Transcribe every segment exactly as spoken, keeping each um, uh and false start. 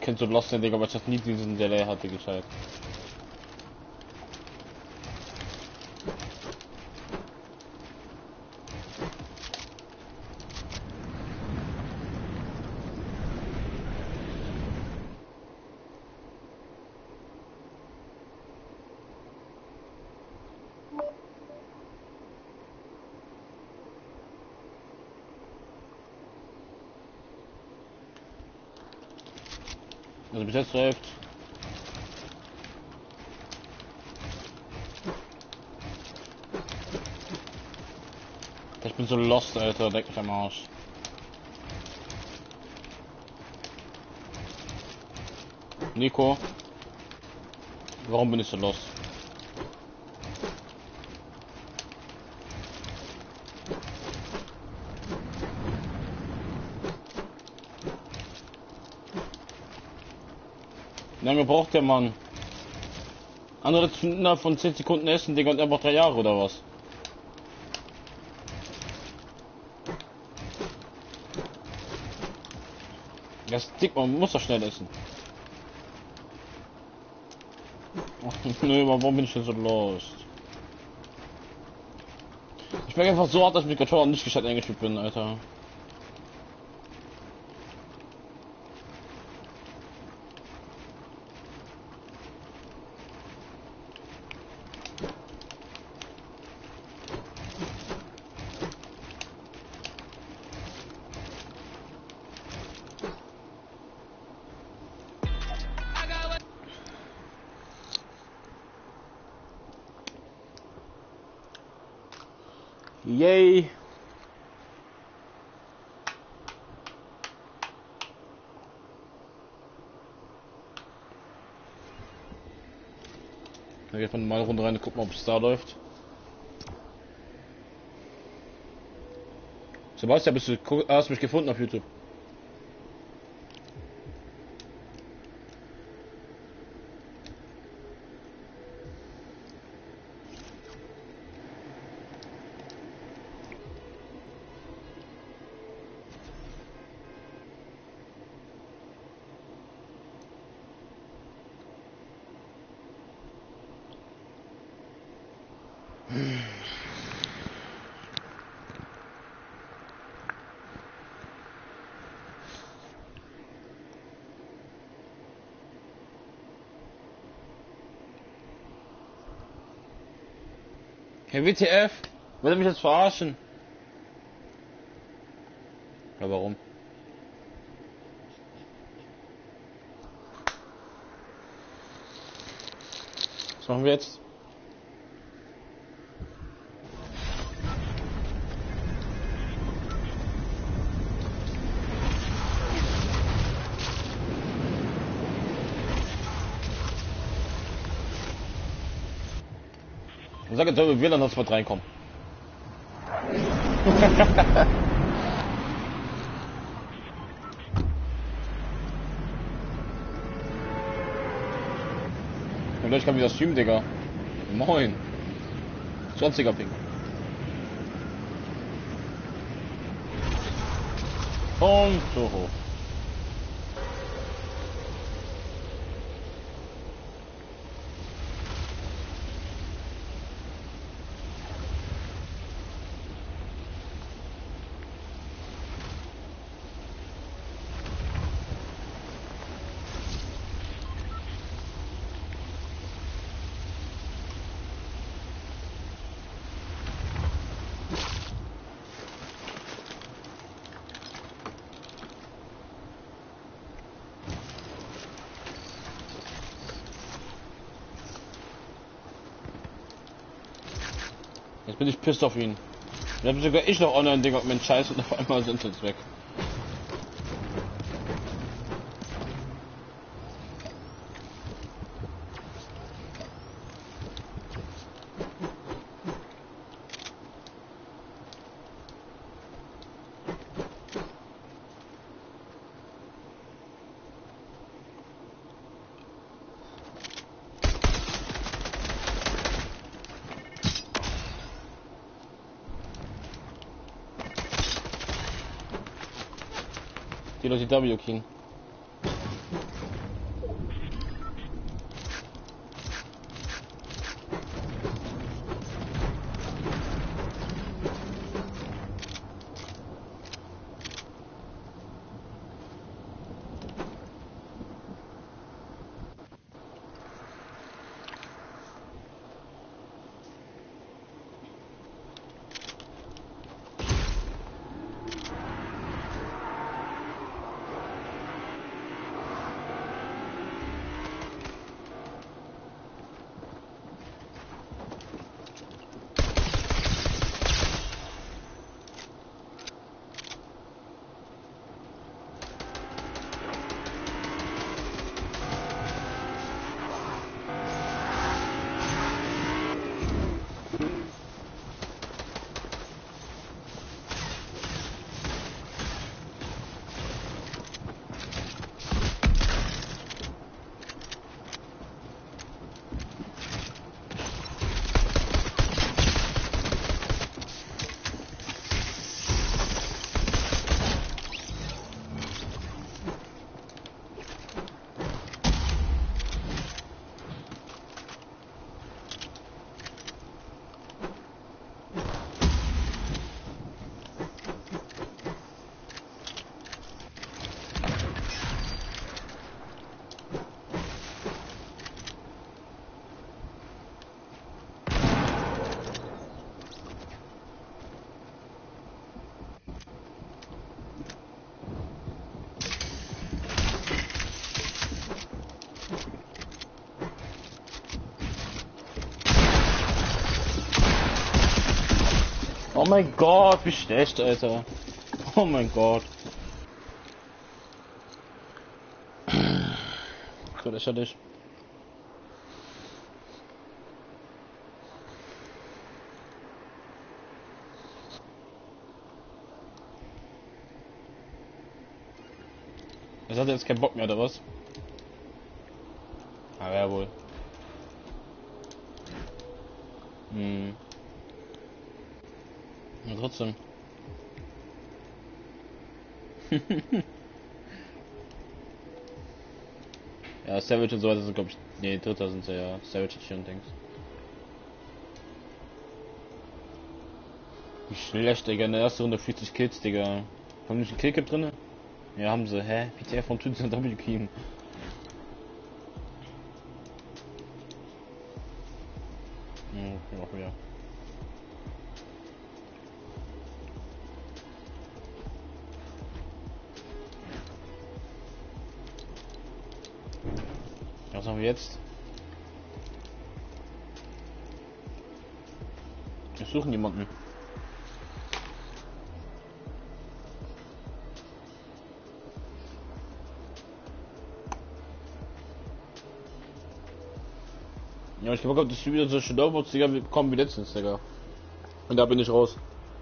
kenne so Lost, Digga, weil ich das nie diesen Delay hatte, gescheit. Also bis jetzt läuft. Ich bin so lost, Alter, deck mich am Arsch. Nico, warum bin ich so lost? Wie lange braucht der Mann? Andere innerhalb von zehn Sekunden essen, Digga, und er braucht drei Jahre oder was? Das ist dick, man muss doch schnell essen. Ach, nö, warum bin ich denn so lost? Ich bin einfach so hart, dass ich mit Controller nicht gescheit eingespielt bin, Alter. Yay! Da geht man mal eine Runde rein und gucken, ob es da läuft. Sebastian, bist du, hast mich gefunden auf YouTube? Hey, W T F? Will er mich jetzt verarschen? Ja, warum? Was machen wir jetzt? Ich sage, soll wir dann Hotspot reinkommen. Und ich kann wieder streamen, Digga. Moin. zwanziger Ping. Und so hoch. Jetzt bin ich pisst auf ihn. Jetzt habe sogar ich noch online, Digga, mit Scheiß und auf einmal sind sie jetzt weg. Die Leute W King. mein Gott, wie schlecht, Alter. Oh mein Gott. So lächerlich. Das hat jetzt keinen Bock mehr, oder was? Ah, ja wohl. Hm. Ja, trotzdem. Ja, Savage und so weiter sind, glaube ich. Nee, Dritter sind sie ja. Savage und Dings. Wie schlecht, Digga. In der ersten Runde vierzig Kills, Digga. Haben die nicht einen Killcap drinne? Ja, haben sie. Hä? P T R von Tüten und W kriegen. Hm, auch wieder. Was haben wir jetzt? Wir suchen jemanden. Ja, ich glaube, das ist wieder so Shadowbots, Digga, wir kommen wie letztens, Digga. Und da bin ich raus.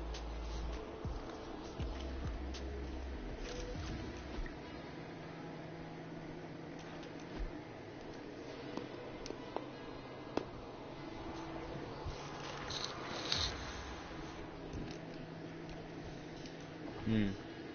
Hm.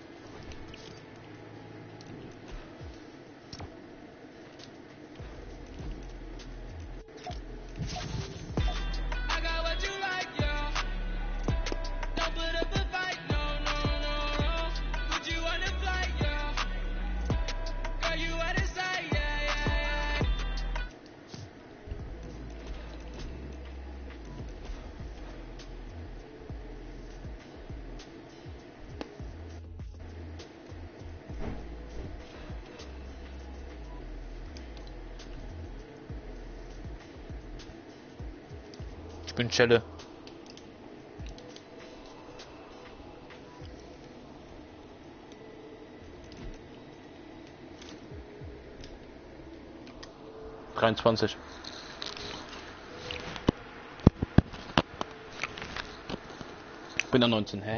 Ich bin Chelle. dreiundzwanzig. Ich bin da neunzehn, hä?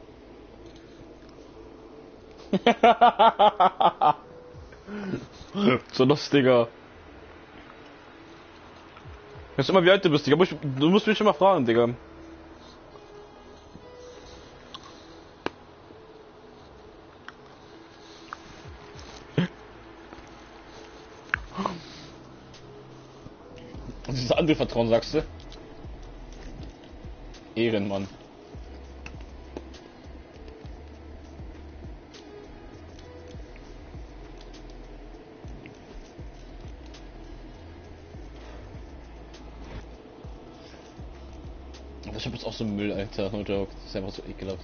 So lustiger. Jetzt immer wie alt du bist, Digga. Du musst mich schon mal fragen, Digga. Das ist andere Vertrauen, sagst du? Ehrenmann. Aber ich hab jetzt auch so Müll, Alter. No joke. Das ist einfach so ekelhaft.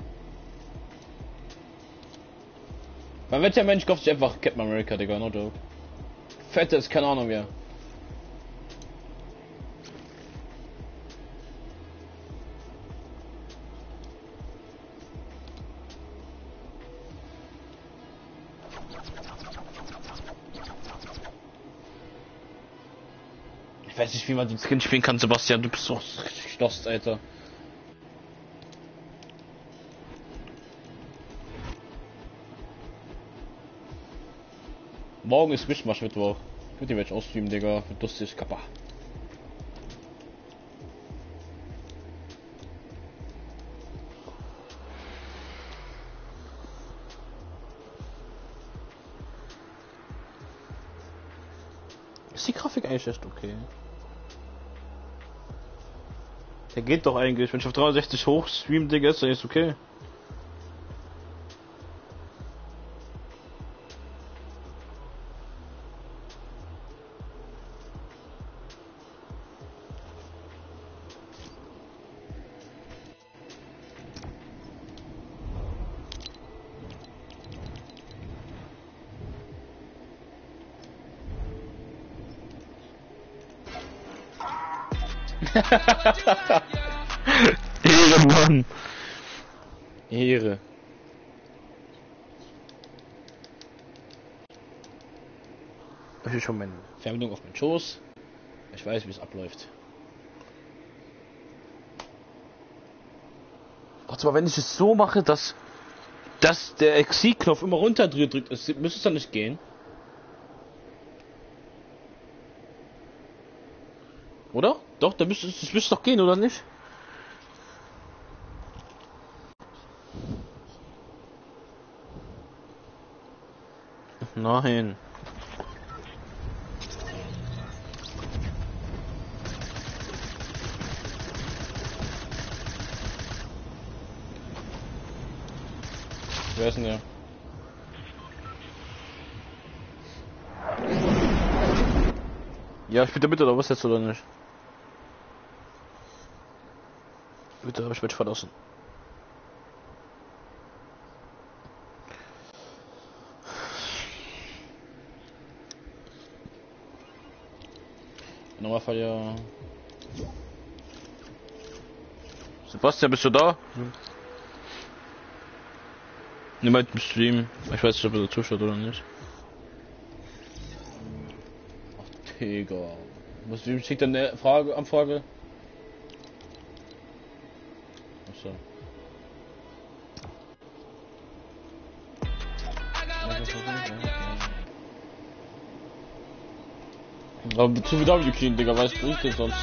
Weil welcher Mensch kauft sich einfach Captain America, Digga? No joke. Fettes, keine Ahnung wer. Ich weiß nicht, wie man den Skin spielen kann, Sebastian. Du bist doch richtig lost, Alter. Morgen ist Mischmasch Mittwoch. Ich würde die Match ausstreamen, Digga. Wird lustig, kappa. Ist die Grafik eigentlich echt okay? Der geht doch eigentlich. Wenn ich auf dreihundertsechzig hoch stream, Digga, ist der jetzt okay. Ehre, Mann. Ehre. Ich habe schon meine Fernbedienung auf meinen Schoß. Ich weiß, wie es abläuft. Warte mal, wenn ich es so mache, dass, dass der Exit-Knopf immer runterdrückt, es müsste es dann nicht gehen. Oder? Doch, da müsste es müsste doch gehen, oder nicht? Nein. Wer ist denn der? Ja, ich bin da mit oder was jetzt oder nicht? Bitte, habe ich mich verlassen. Im Normalfall ja. Sebastian, bist du da? Hm. Niemand im Stream. Ich weiß nicht, ob er da zuschaut oder nicht. Ach, Digga. Was schickt dann eine Frage, Anfrage? Achso. Aber zu wie W King, Digga, was bringt denn sonst?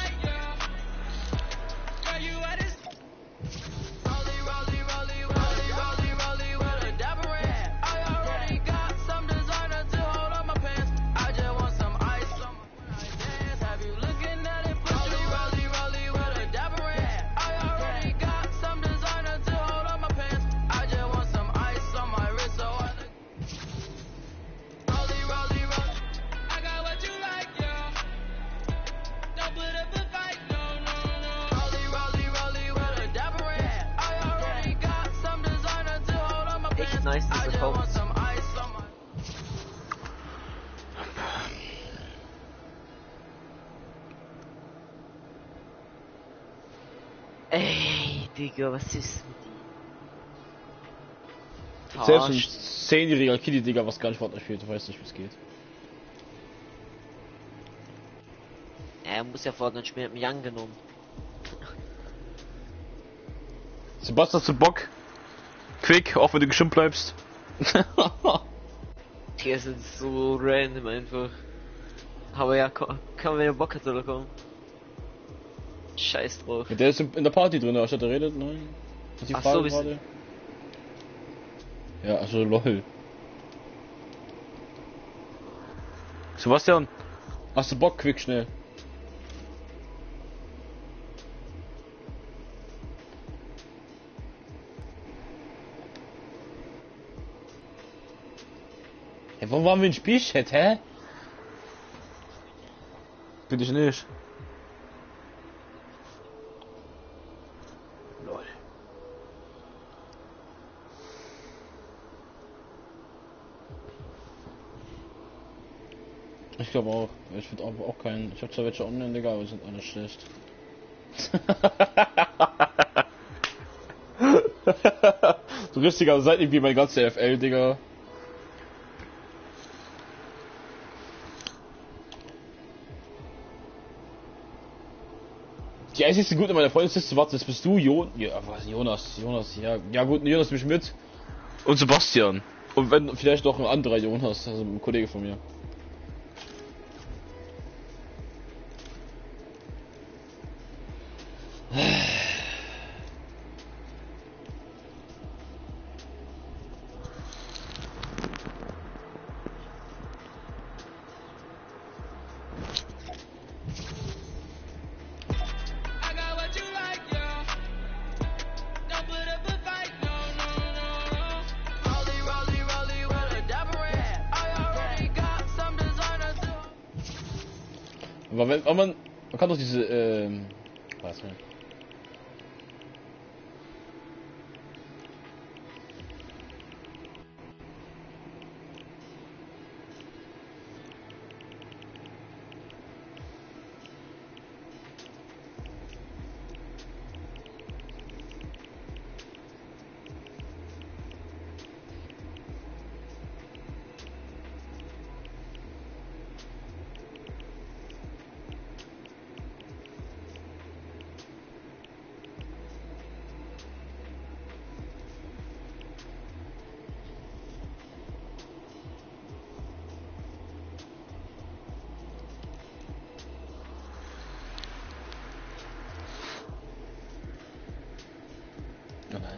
Nice, dieser Kauf. Ey, Digga, was ist mit dir? Selbst ein zehnjähriger Kitty, Digga, was gar nicht Fortnite spielt, du weißt nicht, wie es geht. Er muss ja Fortnite spielen, hat mich angenommen. Sebastian, hast du Bock? Quick, auch wenn du gestimmt bleibst. Die sind so random einfach. Aber ja, komm, kann wenn ihr Bock hat, oder kommen. Scheiß drauf. Ja, der ist in der Party drin, anstatt der redet, nein. Das ist die Ach Frage so, gerade. Ja, also lol. Sebastian, hast du Bock, quick, schnell? Hey, warum waren wir in Spielchat, hä? Bin ich nicht. Lol. Ich glaube auch. Ich würde auch, auch keinen. Ich habe zwar welche online, Digga, aber die sind alle schlecht. So richtiger seid irgendwie mein ganzer F L, Digga. Die einzigste gute meiner Freundesliste, warte, das bist du, Jo... Ja, was, Jonas, Jonas, ja, ja gut, Jonas mich mit. Und Sebastian. Und wenn, vielleicht noch ein anderer Jonas, also ein Kollege von mir. Aber wenn, aber man, man kann doch diese, ähm, was, ne?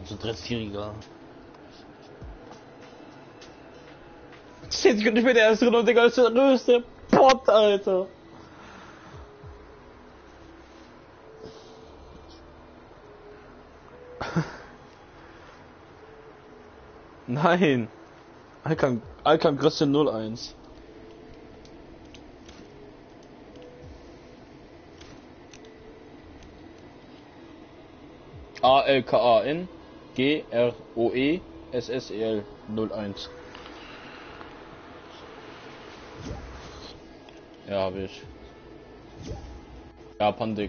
So dreißigjähriger. zehn Sekunden später erst drin und Digga, das ist der größte Pott, Alter. Nein. Alkan, Alkan Christian null eins. A L K A N G R O E S S E L null eins. Ja, hab ich. Ja, Pandik.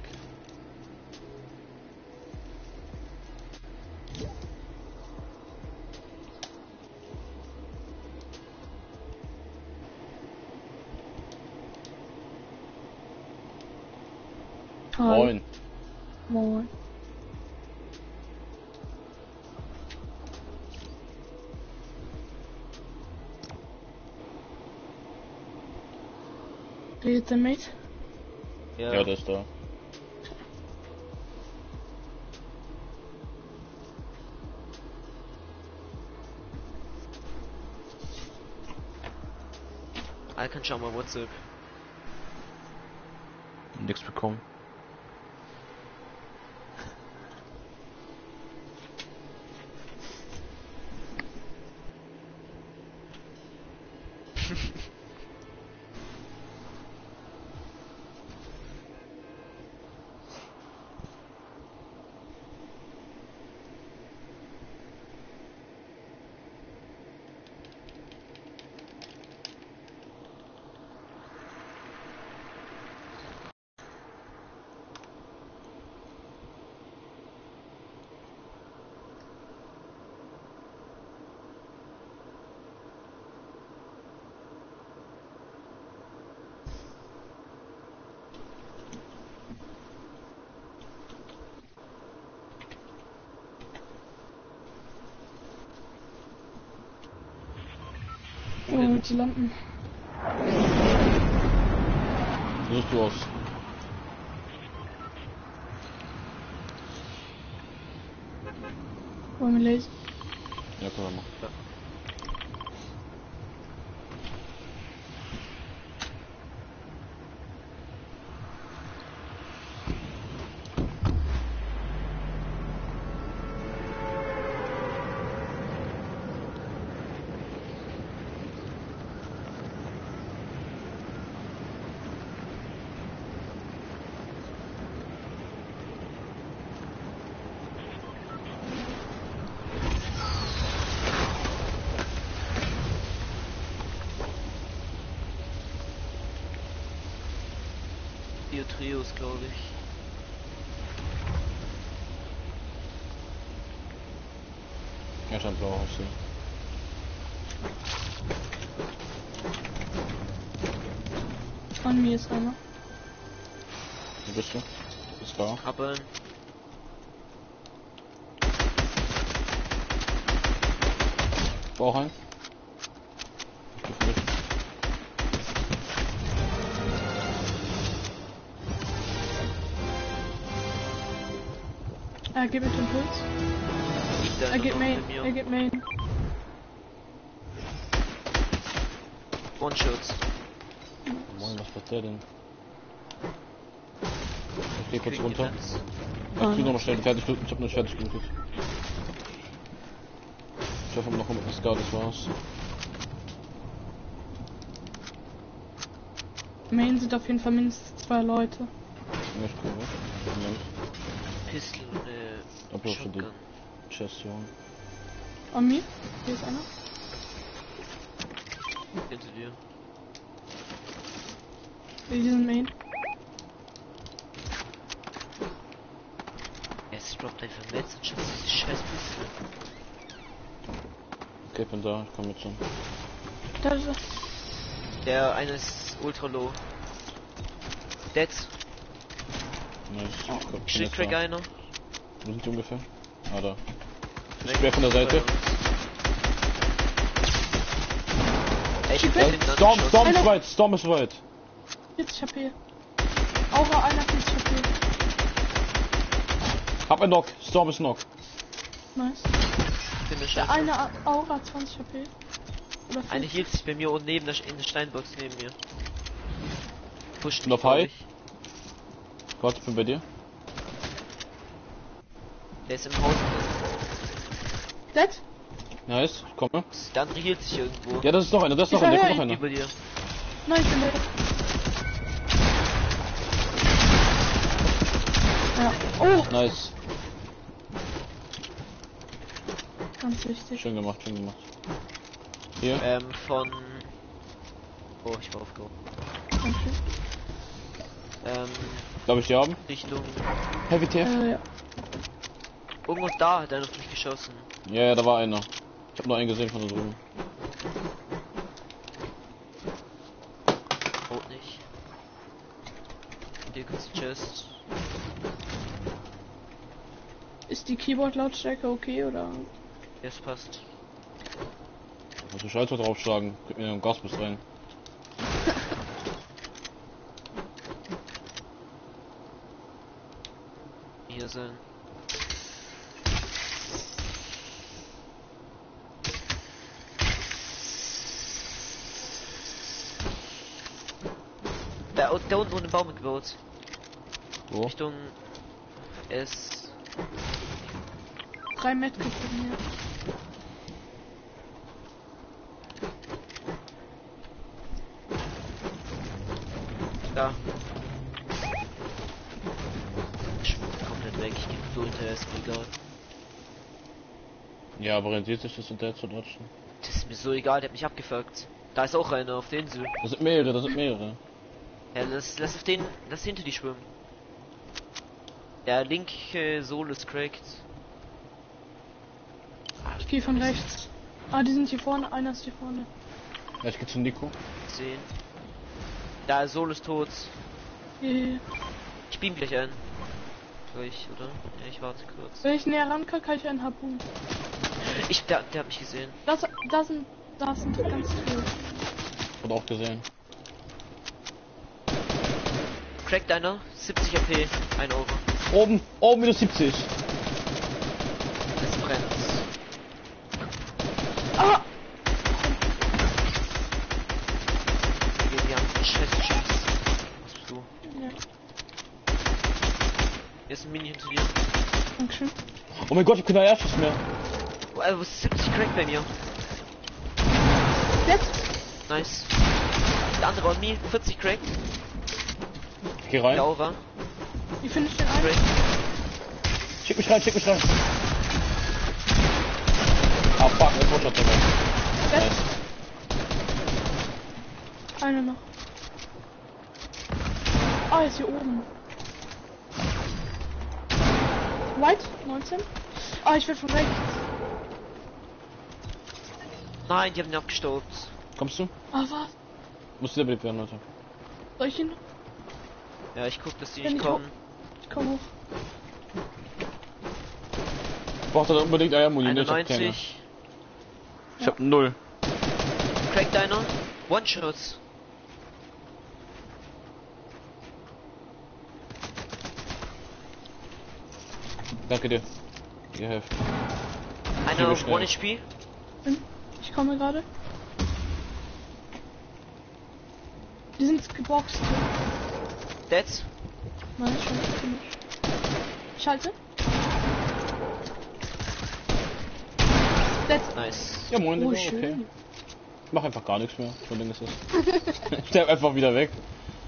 Moin. Moin. Redet er mit? Ja. Ja, der ist da. Alkan, schau mal WhatsApp. Nix bekommen. Wo willst du landen? Suchst du aus. Wollen wir lesen? Ja, können wir machen. Ja. Vier Trios, glaube ich. Ja, scheint blau aussehen. Von mir ist einer. Wo bist du? Ist da. Aber War auch ein. Er geht mit dem Puls. der Er geht noch Main. bei mir. Er geht Main. One-Shots. Moin, was macht der denn? Ich geh kurz Krieg runter. Defense. Ich krieg nochmal schnell fertig, ich hab nicht fertig gelootet. Ich hoffe noch mit dem Scar, das war's. Main sind auf jeden Fall mindestens zwei Leute. Ja, ich guck was. Moment. Pistol, äh, Doppel für die Shotgun. Chest, ja. An mir? Hier ist einer. Hinter dir. Die sind Main. Es droppt einfach Netz und schießt diese scheiß Pistol. Okay, bin da, ich komm mit schon. Da ist er. Der eine ist ultra low. Dead. Nice. Ich guck, bin Shit jetzt Crack da. einer. Wo sind die ungefähr? Ah, da. Ich quer von der Seite. Ey, ich hab Shit, hinten Storm, angeschossen. Storm ist Einer. weit, Storm ist weit. vierzig H P. Aura einer vierzig H P. Hab ein Knock, Storm ist Knock. Nice. Finish Der einfach. eine A- Aura zwanzig H P. Oder Eine vierzig. hielt sich bei mir unten neben der, in der Steinbox neben mir. Pusht Noch mich, glaub high? ich. Gott, ich bin bei dir. Der ist im Haus. Dead? Nice, ich komme. Der andere hielt sich irgendwo. Ja, das ist noch einer, das ist noch Ich einer, höre kommt noch ihn einer. Über dir. Nein, ich bin dead. Ja. Oh, Nice, ganz wichtig. schön gemacht, schön gemacht. Hier, Ähm, von... Oh, ich war aufgehoben. Dankeschön. Ähm, glaube ich, die haben. Richtung... Heavy T F. Äh, ja. Irgendwo da hat er noch durchgeschossen. Ja, ja, da war einer. Ich habe nur einen gesehen von da drüben. Rot nicht. Hier kurz Chest. Ist die Keyboard-Lautstärke okay oder? Jetzt passt. Muss ich Schalter draufschlagen. Gib mir einen Gasbus rein. Hier sein. Da, da unten wurde ein Baum gebaut. Wo? Richtung S. Drei Medkits von mir. Da. Ich bin komplett weg, ich geh so hinterher, ist mir egal. Ja, aber rentiert sich das hinterher zu dodgen? Das ist mir so egal, der hat mich abgefuckt. Da ist auch einer auf der Insel. Das sind mehrere, das sind mehrere. Ja, lass, lass auf den, lass hinter die schwimmen. Der linke Soul ist cracked. Ich gehe von rechts. Ah, die sind hier vorne. Einer ist hier vorne. Ja, ich geh zu Nico. Sehen. Da Soul ist tot. Hier, hier. Ich beam gleich ein. Gleich, oder? Ja, ich warte kurz. Wenn ich näher ran kann, kann ich einen Harpun. Ich, der, der hat mich gesehen. Das, da sind, da sind ganz viele. Wurde auch gesehen. Cracked einer, siebzig A P, ein Euro. Oben, oben minus siebzig. Es brennt. Ah! Wir, wir haben scheiß Chips. Was bist du? Ja, Hier ist ein Mini hinter dir. Dankeschön. Oh mein Gott, ich hab keine Erschuss mehr. Oh, äh, was ist siebzig Crack bei mir? Jetzt? Nice. Der andere on me, vierzig Crack. Ich geh rein. Der Aura. Wie finde ich den einen? Crack. Schick mich rein, schick mich rein. Ah fuck, ein One-Shot dabei. Jetzt? Nice. Einer noch. Ah, ist hier oben. White, neunzehn. Ah, ich werde von rechts. Nein, die haben ihn abgestaubt. Kommst du? Ah, was? Musst du belebt werden, Leute. Soll ich ihn? Ja, ich guck, dass die Wenn nicht ich kommen. Ich komm hoch. Ich brauch dann unbedingt Eiermuni, ne? Ich hab keine. einundneunzig. Ich hab null. Cracked einer. One-Shots. Danke dir. Ihr helft. Einer Gebe auf schnell. one H P. Ich komme gerade. Die sind geboxt. Dead. Nein, schon finish. Ich halte. Dead. Nice. Ja moin, Oh, Digga, okay. schön. Ich mach einfach gar nichts mehr. So ein Ding ist das. Ich sterb einfach wieder weg.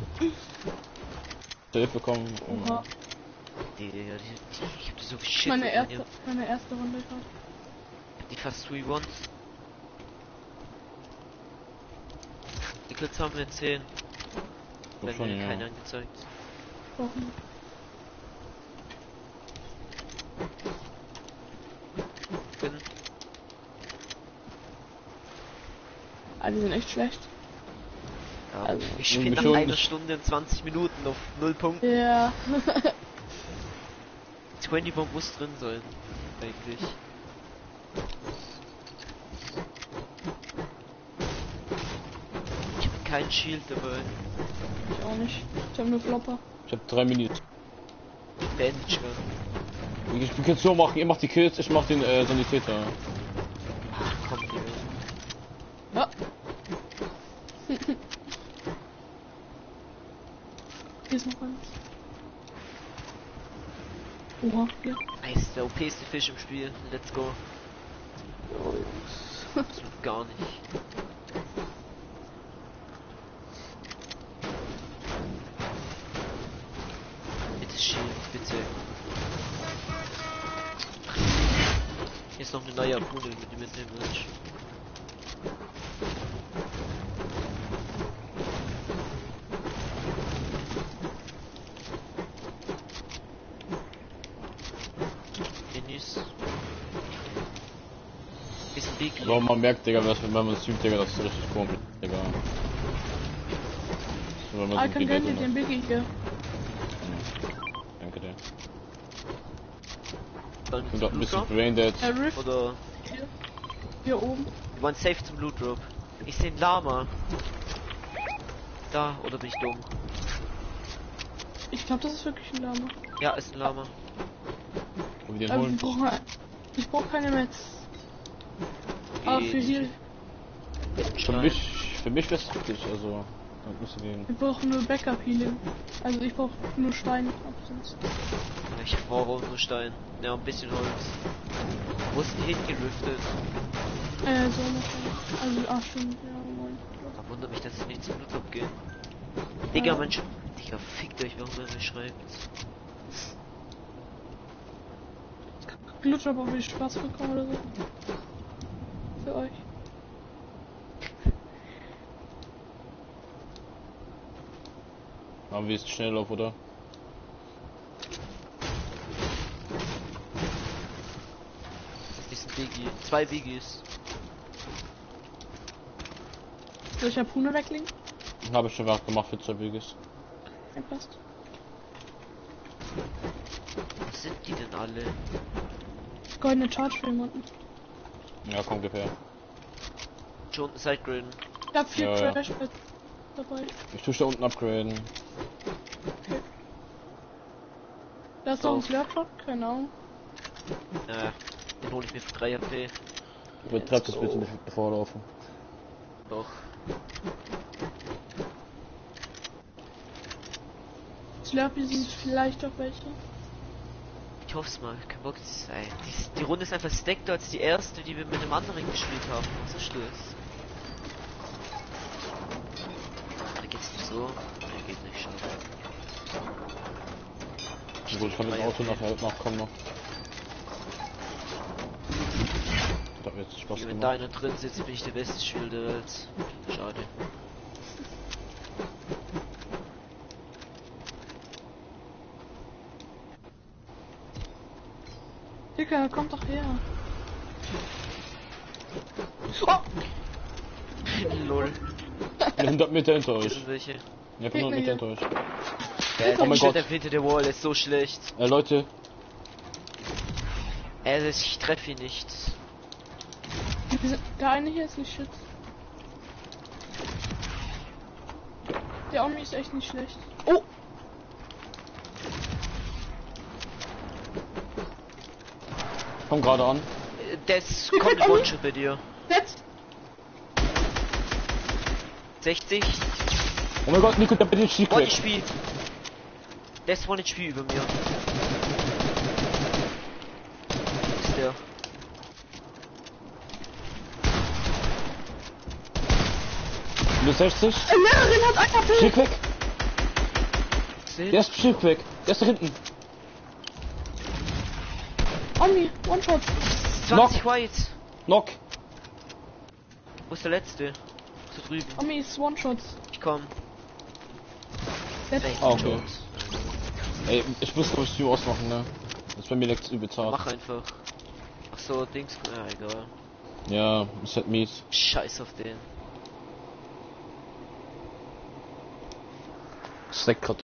Hilfe bekommen. Oha. Die, die, die, die, ich hab so viel Shit. Meine mit erste, mir. meine erste Runde gerade. Die fast three ones. Die Kills haben wir zehn. Doch Wenn schon, mir ja. keine angezeigt. Brauchen. Bin. Ah, die sind echt schlecht. Ja, Also, ich spiele irgendwie nach schon einer nicht- Stunde und zwanzig Minuten auf null Punkte. Ja. zwanzig Bomb muss drin sein. Eigentlich. Ich hab kein Shield dabei. Ich auch nicht. Ich hab nur Flopper. Ich hab drei Minis. Bandage Gun. Ich kann es so machen, ihr macht die Kills, ich mach den äh, Sanitäter. Komm, hier. Ja. Hier ist noch eins. Oha, hier. Nice, der O P-ste Fisch im Spiel. Let's go. Absolut gar nicht. Bitte Shield, bitte. Hier ist noch eine neue Abhole, mit dem mitnehmen willst. Menüs. Bisschen Big. Aber man merkt, Digga, dass wenn man streamt, Digga, das ist richtig komisch, Digga. So, wenn man Ah, so ich kann viel gerne Geld den Biggie hier. hat. Danke dir. Dann Ich bin doch ein bisschen Blue braindead. Der Rift Drop? Oder hier. Hier oben. wir wollen safe zum Blue Drop. Ich sehe ein Lama. Da, oder bin ich dumm? Ich glaube, das ist wirklich ein Lama. Ja, ist ein Lama. Wollen wir den Aber holen? wir brauchen, ich brauche keine Metz. Aber für hier, Für mich, für mich wär's praktisch, also. Das müsste gehen. wir brauchen nur Backup Healing. Also ich brauche nur Stein. Sonst. Ich brauche auch nur Stein. Ja, ein bisschen Holz. Wo ist denn hingerüftet? Äh, so noch. Also, ach stimmt, ja, moin. Da wundert mich, dass ich nicht zum Blue Drop gehe. Digga, Mensch. Digga, fickt euch, warum er mir schreibt. Glutsch, ob ich Spaß bekomme oder so. Für euch. Haben wir jetzt schnell auf, oder? Das ist ein Biggie. Zwei Biggies. Soll ich Harpune weglegen? Habe ich schon was gemacht für zwei Weges. Ja, passt. Was sind die denn alle? Goldene Charge für jemanden. Ja, komm, gib her. Schon Sidegraden. Ich hab vier Ja, ja. Trash mit dabei. Ich tue da unten upgraden. Da ist noch ein Auf. Slurpshot, keine Ahnung. Ja, den hole ich mir für drei H P. Übertreib das bitte nicht vorlaufen. Doch. Slurpee sind vielleicht auch welche. Ich hoff's mal, kein Bock zu sein. Die, die Runde ist einfach stackter als die erste, die wir mit dem anderen gespielt haben. Was ist das? Da geht's nicht so. Ne, geht nicht schon. Gut, ich kann das Auto nachher nachkommen noch. Das hat mir jetzt Spaß Wenn da gemacht. einer drin sitzt, bin ich der beste Spieler der Welt. Schade. Digga, kommt doch her. Lol. hundert Meter hinter Das euch. sind welche. Ja, hundert Meter hinter euch. Der, Oh mein steht Gott. hinter der Wall, der ist so schlecht. Äh, Leute, Also ich treffe ihn nicht. Wir sind- Der eine hier ist nicht shit. Der Omi ist echt nicht schlecht. Oh! komm gerade an. Äh, Das kommt ein One-Shot bei dir. Jetzt! sechzig. Oh mein Gott, Nico, der bin ich One weg. H P. Der ist One H P über mir. Wo ist der? Minus sechzig. Eine Lehrerin hat ein H P! Schick weg. Seht? Der ist schick weg. Der ist da hinten. Omi, One-Shot! zwanzig White. Knock. Wo ist der letzte? So drüben. Omi ist One-Shot. Ich komm. Jetzt. Ey, Ah, okay. One-Shot. Ey, ich muss glaube ich Stream ausmachen, ne? Das ist bei mir leckt übel zart. Mach einfach. Ach so, Dings. Ja, egal. Ja, ist halt mies. Scheiß auf den. Das leckt grad